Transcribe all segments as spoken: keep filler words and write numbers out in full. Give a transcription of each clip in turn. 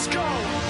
Let's go.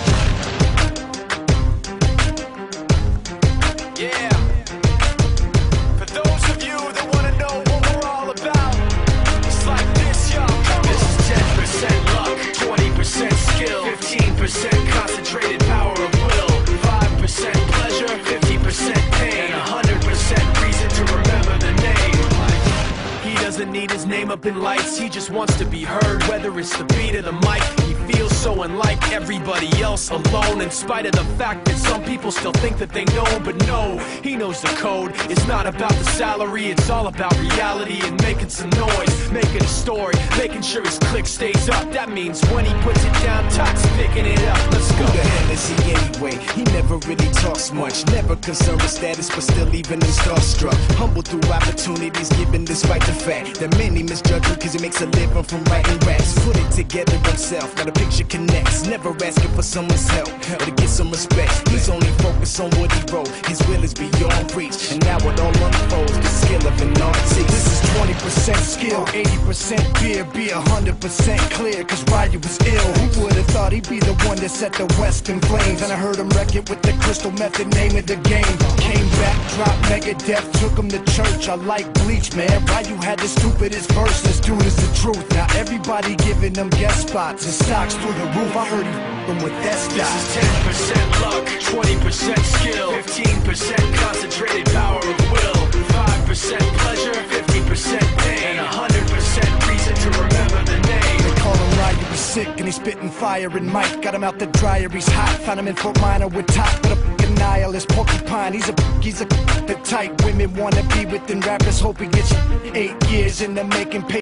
Yeah. For those of you that want to know what we're all about, it's like this, y'all. This is ten percent luck, twenty percent skill, fifteen percent concentrated power of will, five percent pleasure, fifty percent pain, and one hundred percent reason to remember the name. He doesn't need his name up in lights, he just wants to be heard, whether it's the beat of the mic. He feels so unlike everybody else, alone, in spite of the fact that some people still think that they know. But no, he knows the code. It's not about the salary, it's all about reality and making some noise, making a story, making sure his click stays up. That means when he puts it down, Tox picking it up. Let's go. Who the hell is he anyway? He never really talks much, never concerned with status, but still even in starstruck. Humble through opportunities given despite the fact that many misjudge him cause he makes a living from writing raps. Put it together himself, got a picture connects, never asking for someone's help or to get some respect. He's only focused on what he wrote, his will is beyond reach, and now it all unfolds, the skill of an artist. This is twenty percent skill, eighty percent beer, be one hundred percent clear, cause Ryu was ill. Who would've thought he'd be the one that set the West in flames? And I heard him wreck it with the crystal method, name of the game. Came back, dropped Megadeth, took him to church. I like Bleach, man. Ryu had the stupidest verse, this dude is the truth. Now everybody giving them guest spots and stocks through the roof. I heard he f***ing with that stock. This is ten percent luck, twenty percent skill, fifteen percent concentrated power of will, five percent pleasure, fifty percent pain, and one hundred percent reason to remember the name. They call him Ryu, he's sick and he's spitting fire and Mike got him out the dryer, he's hot. Found him in Fort Minor with top, but a f***ing nihilist porcupine. He's a he's a the type women wanna be within rappers, hope he gets eight years in the making.